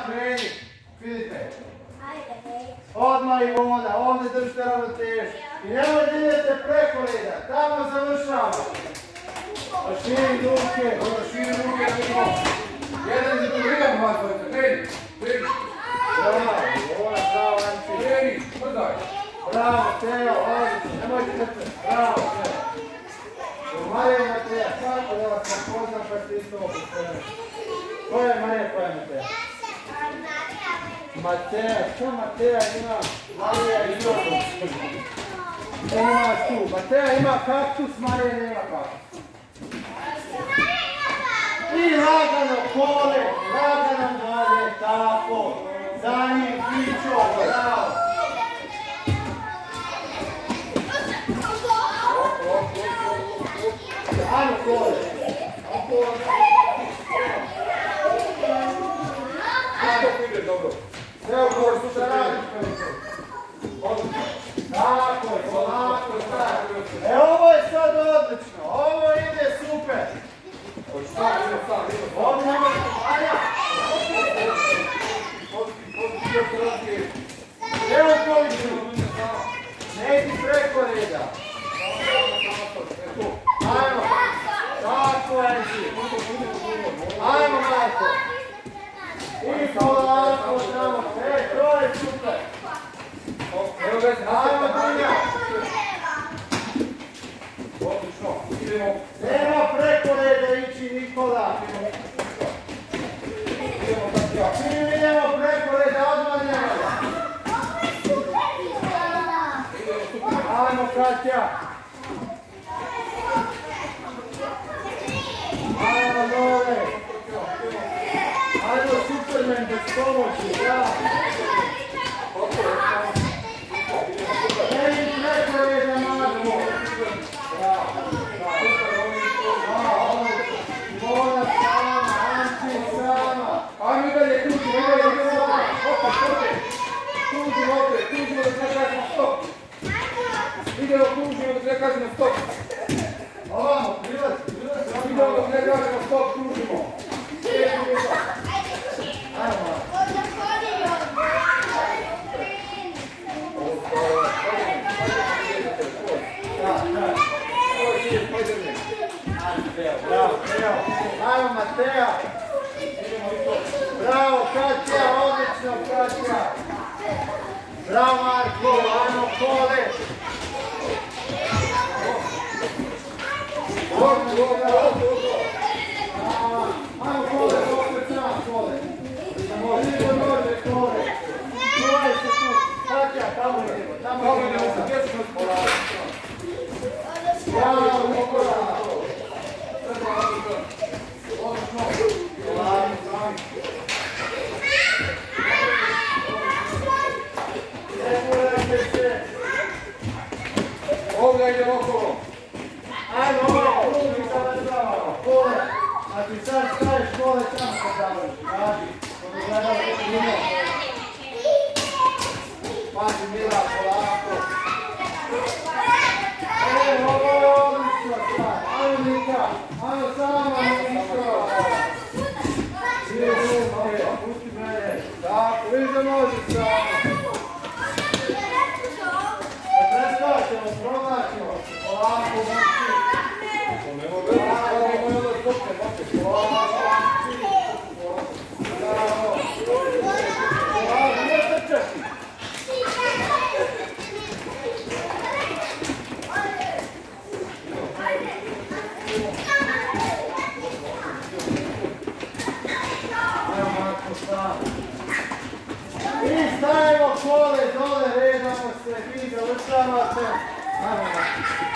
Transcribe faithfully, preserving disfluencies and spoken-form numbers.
kreni. Vidite. Odmah i voda, ovdje držite ravnotežu. I nemoj da idete preko reda, tamo završamo. Širi ruke, širi ruke, vidimo. Jedan za drugom vas dojte, kreni, kreni. Bravo, ovo je bravo, Anči. Kreni, prdaj. Bravo, Teo, odlično, nemojte trpiti. Bravo, Teo. Marija i Mateja, kako da vas ne poznam kad ste isto opet krenu. Ko je Marija, ko je Mateja? Mateja, što Mateja ima? Marija ima. Ima tu, Mateja ima kaktus, Marija nema kaktus. I lagano kole, lagano dalje, tako. Za njim kičo, bravo. Ajmo kole. Kako ide dobro? Evo kore, što se radiš Felipe? Tako je, polako, tako. E ovo je sad odlično, ovo ide super. Ovdje nema Anja. Evo Poliću, ne idi preko reda. Ajmo, tako je ti. Ajmo Marko. I polako tamo, e, to je super. Ajmo Dunja. Odlično, idemo. Nema preko reda ići Nikola. Svi idemo preko reda, odmah njega. Ajmo Katja. Ajmo Nove. Ajmo Superman bez pomoći, ja. Ne idem preko reda, Marko. Mora sama, Anči sama. Ajmo dalje, tuđi, ne dalje, idemo opet, opet, opet. Tuđi opet, tuđimo da sve kažemo stop. Idemo tuđimo da sve kažemo stop. Ovamo, prilazi, prilazi. Idemo da sve kažemo stop, tuđimo. Ajmo, Marko. Bravo, Teo. Ajmo Mateja. Bravo Katja, odlično Katja. Bravo Marko, ajmo kole. Ajmo kole, opet sam kole. Idemo nože kole. Čuvaj se tu. Katja, tamo idemo. Tamo idemo. Gdje smo sporali? Bravo Nikola. Ovdje idemo okolo. Ajmo ovdje, kruži sada zavamo. Kole. A ti sad staješ kole, samo se zavoriš. Kaži. Kod gledala se njima. Pazi Mila, polako. Evo, ovo je odlično stvar. Ajmo Nika. Ajmo sama Niko. Idemo, Marija, pusti mene. Tako, vidiš da može sama. Preskačemo, pronaćemo. Polako, moći. Polako, nemoj onda stopne, moći. Polako, moći. Bravo. Polako, ne trčati. Ajmo, Marko, stav. I stavimo kole dole, redamo se, vi završavate. Ajmo, Marko.